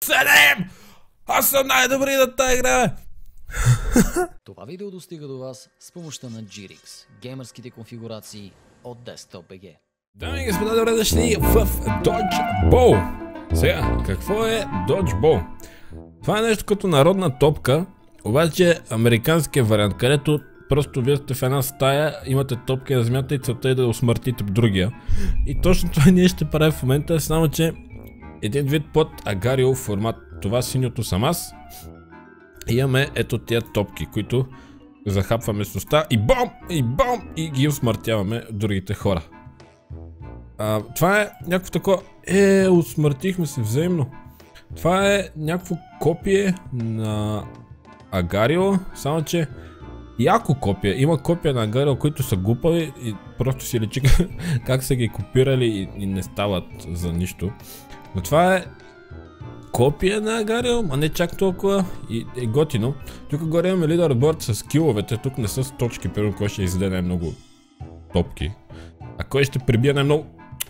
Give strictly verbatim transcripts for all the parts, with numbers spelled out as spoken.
седем! Аз съм най-добри на тази игра! Това видео достига до вас с помощта на джи ар икс, геймърските конфигурации от Desktop би джи. Дами и господа, добре дошли в Dodgeball! Сега, какво е Dodgeball? Това е нещо като народна топка, обаче американския вариант, където просто вие сте в една стая, имате топки на земята и целта е да усмъртите другия. И точно това ние ще правим в момента, само че един вид под Агарио формат. Това синьото съм аз. Имаме ето тия топки, които захапваме с уста и бом! И бом! И ги усмъртяваме другите хора. А, това е някакво такова... Е, усмъртихме се взаимно. Това е някакво копие на Агарио, само че яко копие. Има копия на Агарио, които са глупави и просто си личи как са ги копирали и, и не стават за нищо. Но това е копия на Агарио, а не чак толкова и е готино. Тук горе имаме лидерборд с киловете, тук не са с точки, първо кой ще издаде най-много топки. А кой ще прибие най-много...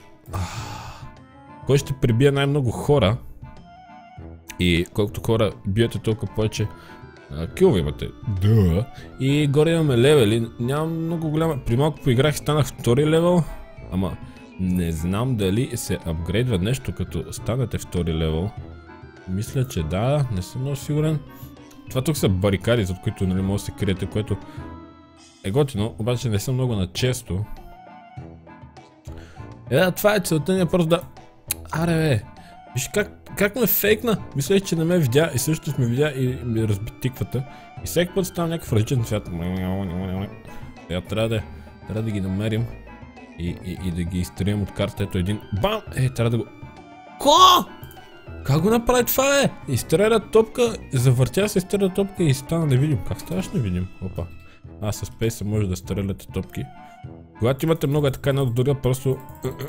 Кой ще прибие най-много хора. И колкото хора биете, толкова повече килове имате. Да. И горе имаме левели, нямам много голяма... При малко поиграх и станах втори левел, ама не знам дали се апгрейдва нещо като станете втори левел. Мисля, че да, не съм много сигурен. Това тук са барикади, зад които нали може да се криете, което е готино, обаче не съм много на често. Е, да, това е целта ни, просто да... Аре бе, виж как, как ме фейкна. Мислех, че не ме видя и също сме видя и ми разби тиквата. И всеки път става някакъв различен цвят. Сега трябва да, трябва да ги намерим и, и, и да ги изтрием от карта. Ето един... Бам! Е, трябва да го... Ко? Как го направи това е? Изстреля топка, завъртя се изстреля топка и стана невидим. Как ставаш невидим? Опа. А, с пейса може да стреляте топки. Когато имате много така една дори, просто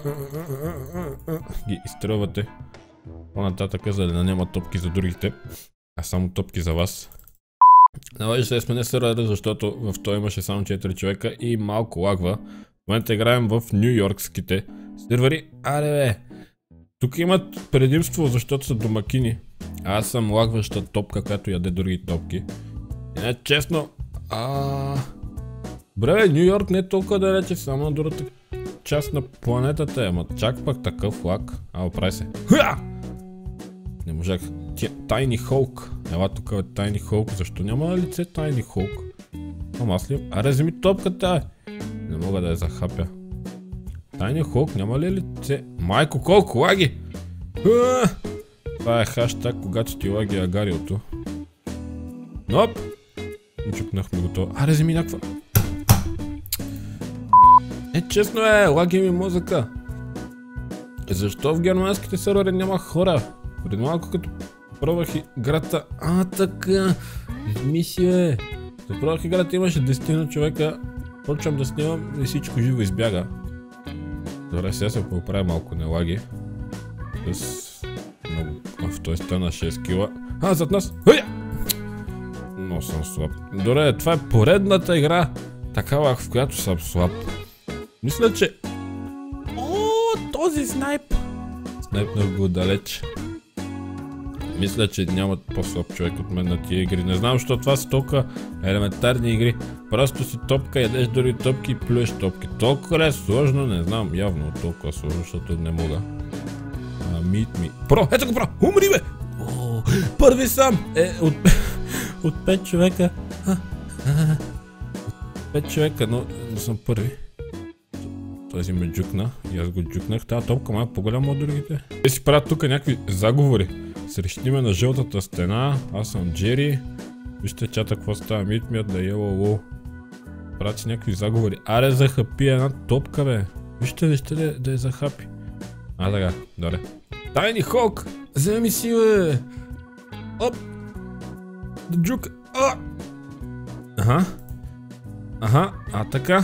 ги изстрелвате по-нататък, за да няма топки за другите, а само топки за вас. Наложи се да смене сървъра, защото в той имаше само четири човека и малко лагва. В момента играем в нюйоркските сървъри. Аре бе! Тук имат предимство, защото са домакини. А аз съм лагваща топка, която яде други топки. И не, честно... А... Бре, Нью Йорк не е толкова далече, само на другата част на планетата е, ама чак пак такъв лак. А, оправи се. Хуя! Не можах. Тайни Холк. Ела тук е Тайни Холк. Защо няма лице Тайни Холк? Ама аз ли? Аре, вземи топката, е! Не мога да я захапя. Тайни Холк няма ли лице? Майко, колко лаги! Хуя! Това е хаштаг, когато ти лаги Агариото. Ноп! Чукнахме го това. Аре, вземи някаква. Е, честно е, лаги ми мозъка. Защо в германските сървъри няма хора? Пред малко като пробвах играта... А, така... Мисия е. Да пробвах играта, имаше десет човека. Почвам да снимам и всичко живо избяга. Добре, сега се поправя малко, не лаги. С... Много... В той стана шест кила. А, зад нас! Хъя! Но съм слаб. Добре, това е поредната игра. Такава, в която съм слаб. Мисля, че... О, този снайп! Снайп много далеч. Мисля, че няма по-слаб човек от мен на тия игри. Не знам, защо това са толкова елементарни игри. Просто си топка, ядеш дори топки и плюеш топки. Толкова е сложно, не знам. Явно толкова сложно, защото не мога. А, мит ми... Про! Ето го про! Умри бе! О, първи сам! Е, от... от пет човека. От пет човека, но не съм първи. Този ме джукна и аз го джукнах. Тази топка ма е по-голяма от другите. Те си правят тук някакви заговори. Срещни ме на жълтата стена. Аз съм Джери. Вижте чата какво става. Мит ми да е лоу. Правят си някакви заговори. Аре, захапи една топка, бе. Вижте, вижте да, да я захапи. А, така, добре. Тайни Холк! Вземи си, бе! Оп! Да джука! А! Аха. Аха, а така.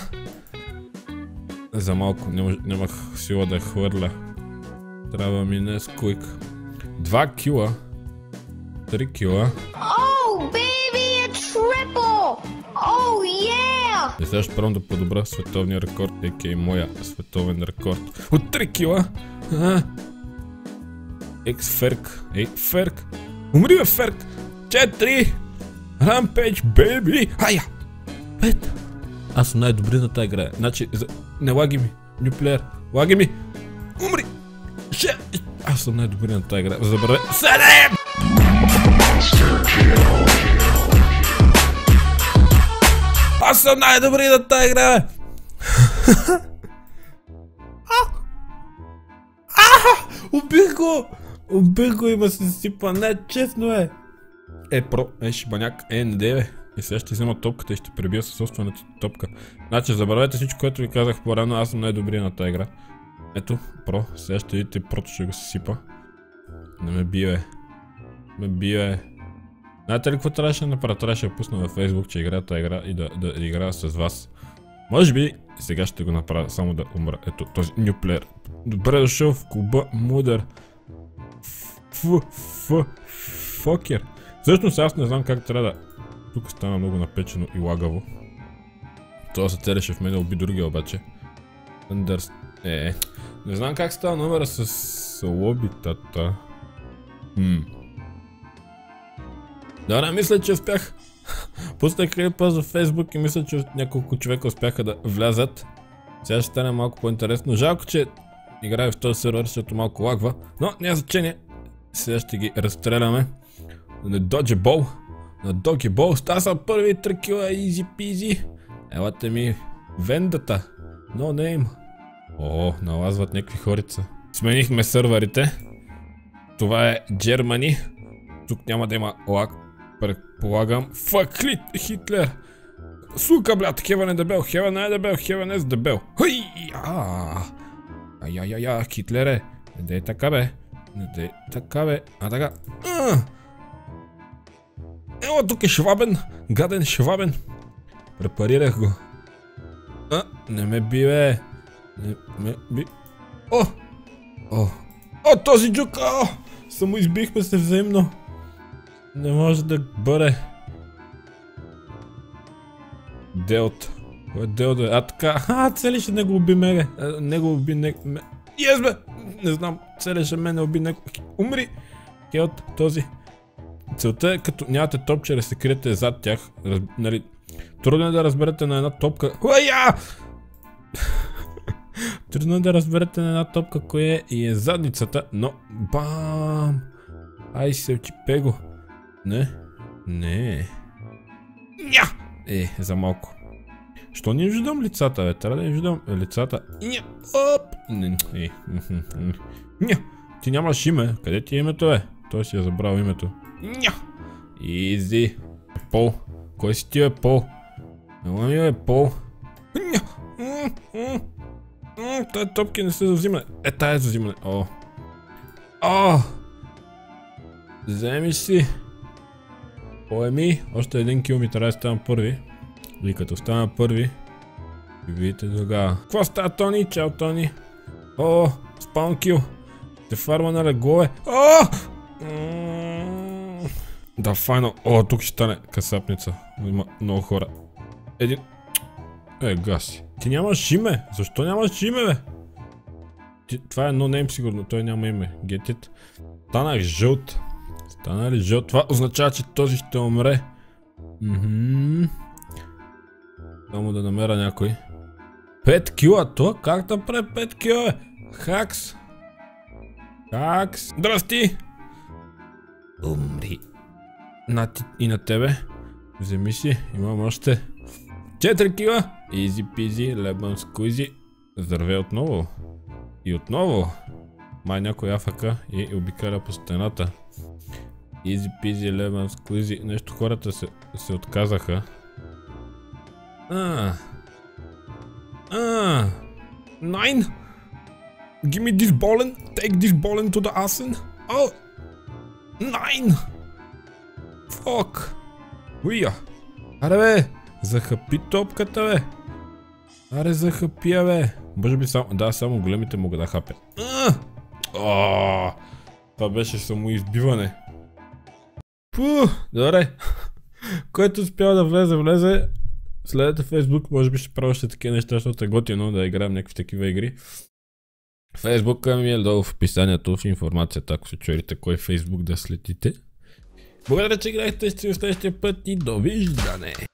За малко нямах сила да хвърля. Трябва ми не скуик. Два кила. Три кила. Oh, baby, a triple! Oh, yeah! И сега ще пробвам да подобра световния рекорд, а.к.а. моя световен рекорд. От три кила! А, Екс Ферк. Ей, Ферк. Умри бе, Ферк. Четири. Rampage, бейби. Ая. Пет. Аз съм най-добри на тази игра. Значи, за... не лаги ми. Нюплеер. Лаги ми. Умри. Ше. Аз съм най-добри на тази игра. Забравя. Седем! Аз съм най-добри на тази игра, бе. Убих го! Убих го, има се сипа. Не, честно е. Е, про, е, шибаняк. Е, не де, бе. И сега ще взема топката и ще пребия със собствената топка. Значи, забравяйте всичко, което ви казах по-рано. Аз съм най-добрия на тази игра. Ето, про. Сега ще видите, прото ще го се сипа. Не ме бие, бе. Ме бие, бе. Знаете ли какво трябваше да направя? Трябваше да пусна във Facebook, че играя тази игра и да, да играя с вас. Може би сега ще го направя, само да умра. Ето, този нюплеер. Добре дошъл в клуба Мудър. Ф, ф, фокер. Всъщност аз не знам как трябва да... Тук стана много напечено и лагаво. Това се целеше в мен да уби другия обаче. Андърс... Е, не знам как става номера с лобитата. Хм. Добре, мисля, че успях. Пуснах клипа за Facebook и мисля, че няколко човека успяха да влязат. Сега ще стане малко по-интересно. Жалко, че играя в този сервер, защото малко лагва. Но няма значение. Сега ще ги разстреляме. На Dodge Ball. На Doggy Ball. Става съм първи три кила. Easy peasy. Елате ми вендата. No name. О, налазват някакви хорица. Сменихме сървърите. Това е Germany. Тук няма да има лаг. Предполагам. Фак лит, Хитлер. Сука, блядь, хевен е дебел, хевен е дебел, хевен е дебел. Хъй, ааа. Ай-яй-яй, Хитлере. Не дей така, бе. Не дей така, бе. А така. Ела, тук е Швабен. Гаден Швабен. Препарирах го. А, не ме би, бе. Не ме би. О! О! О, този джук! О! Само избихме се взаимно. Не може да бъде. Делт. Кой е Делт, бе? А така. А, целеше не го уби мене. Не го уби не... Ес, бе! Не знам. Целеше мене уби не... Умри! Делт, този. Целта е, като нямате топче, да се криете зад тях. Раз... Нали... Трудно е да разберете на една топка. Уая! Трудно е да разберете на една топка кое е и е задницата, но... Бам! Ай се очипе го. Не. Не. Ня! Е, за малко. Що не виждам лицата, бе? Трябва да не виждам лицата. Ня! Оп! Не, е. Ня! Ти нямаш име. Къде ти е името, бе? Той си е забрал името. Ня! Изи. Пол. Кой си ти, бе, Пол? Ела ми, бе, Пол. Ня! Тая топки не се за взимане. Е, тая е за взимане. О. О! Вземи си. Поеми. Още един кил ми трябва да ставам първи. И като стана първи, видите тогава. Какво става, Тони? Чао, Тони. О, спаун кил. Те фарма на леглове. О! Да, файно. О, тук ще стане касапница. Има много хора. Един... Е, гаси. Ти нямаш име. Защо нямаш име, бе? Ти... Това е no name сигурно. Той няма име. Get it. Станах жълт. Стана ли жълт? Това означава, че този ще умре. Мхм. Само да намеря някой. пет кила, то? Как да пре пет кила, бе? Хакс. Хакс. Здрасти. Умри. На ти и на тебе. Вземи си. Имам още четири кила. Изи пизи, лебън скуизи. Здравей отново. И отново. Май някой афака и обикаля по стената. Изи пизи, лебън скуизи. Нещо хората се, се отказаха. А. А. Nine. Give me this ballin. Take this ballin to the assen. Oh. Nine. Fuck. Уия. Аре, бе. Захапи топката, бе. Аре, захапия, бе. Може би само... Да, само големите могат да хапят. Оооо. Това беше самоизбиване. Пу. Добре. Който успява да влезе, влезе. Следете Facebook, може би ще правя още такива неща, защото е готино да играем някакви такива игри. Фейсбука ми е долу в описанието, в информацията, ако се чуете кой Фейсбук да следите. Благодаря, че гледахте, ще в следващия път и довиждане!